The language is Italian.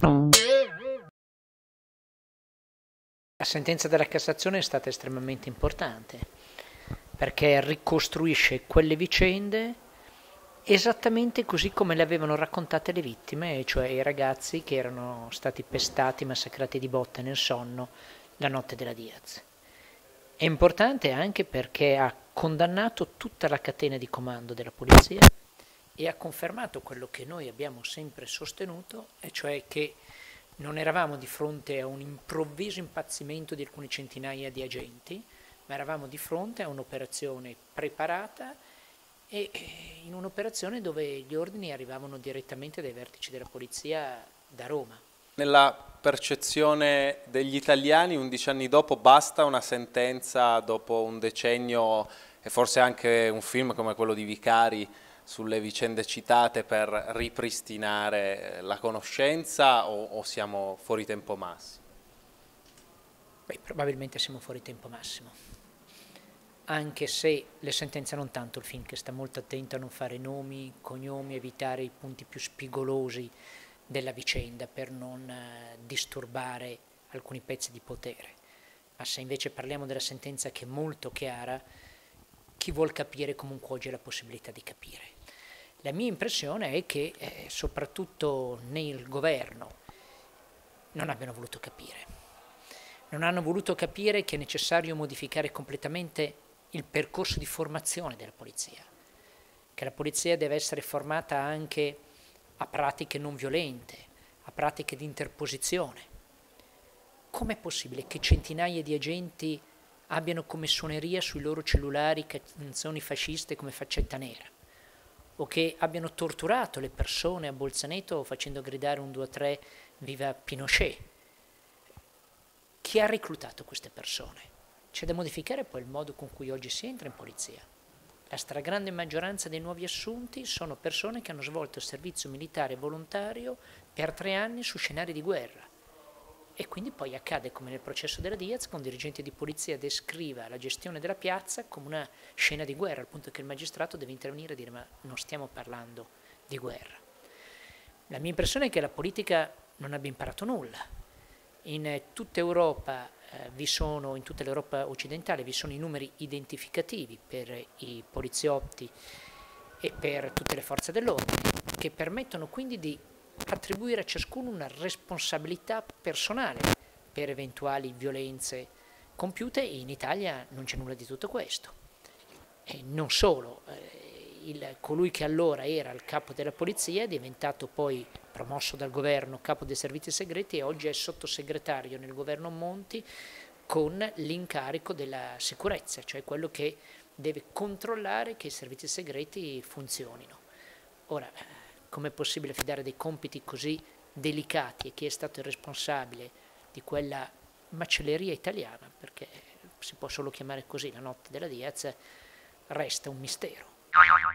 La sentenza della Cassazione è stata estremamente importante perché ricostruisce quelle vicende esattamente così come le avevano raccontate le vittime, cioè i ragazzi che erano stati pestati, massacrati di botte nel sonno la notte della Diaz. È importante anche perché ha condannato tutta la catena di comando della polizia e ha confermato quello che noi abbiamo sempre sostenuto, e cioè che non eravamo di fronte a un improvviso impazzimento di alcune centinaia di agenti, ma eravamo di fronte a un'operazione preparata e in un'operazione dove gli ordini arrivavano direttamente dai vertici della polizia da Roma. Nella percezione degli italiani, 11 anni dopo, basta una sentenza dopo un decennio e forse anche un film come quello di Vicari sulle vicende citate per ripristinare la conoscenza o siamo fuori tempo massimo? Beh, probabilmente siamo fuori tempo massimo, anche se le sentenze non tanto il film, che sta molto attento a non fare nomi, cognomi, evitare i punti più spigolosi della vicenda per non disturbare alcuni pezzi di potere. Ma se invece parliamo della sentenza, che è molto chiara, chi vuol capire comunque oggi ha la possibilità di capire. La mia impressione è che soprattutto nel governo non abbiano voluto capire. Non hanno voluto capire che è necessario modificare completamente il percorso di formazione della polizia, che la polizia deve essere formata anche a pratiche non violente, a pratiche di interposizione. Com'è possibile che centinaia di agenti abbiano come suoneria sui loro cellulari canzoni fasciste come Faccetta Nera, o che abbiano torturato le persone a Bolzaneto facendo gridare un 2-3 viva Pinochet? Chi ha reclutato queste persone? C'è da modificare poi il modo con cui oggi si entra in polizia. La stragrande maggioranza dei nuovi assunti sono persone che hanno svolto il servizio militare volontario per 3 anni su scenari di guerra. E quindi poi accade come nel processo della Diaz, che un dirigente di polizia descriva la gestione della piazza come una scena di guerra, al punto che il magistrato deve intervenire e dire: ma non stiamo parlando di guerra. La mia impressione è che la politica non abbia imparato nulla. In tutta Europa in tutta l'Europa occidentale vi sono i numeri identificativi per i poliziotti e per tutte le forze dell'ordine, che permettono quindi di attribuire a ciascuno una responsabilità personale per eventuali violenze compiute, e in Italia non c'è nulla di tutto questo. E non solo, colui che allora era il capo della polizia è diventato poi, promosso dal governo, capo dei servizi segreti, e oggi è sottosegretario nel governo Monti con l'incarico della sicurezza, cioè quello che deve controllare che i servizi segreti funzionino. Ora, com'è possibile affidare dei compiti così delicati a chi è stato il responsabile di quella macelleria italiana, perché si può solo chiamare così la notte della Diaz, resta un mistero.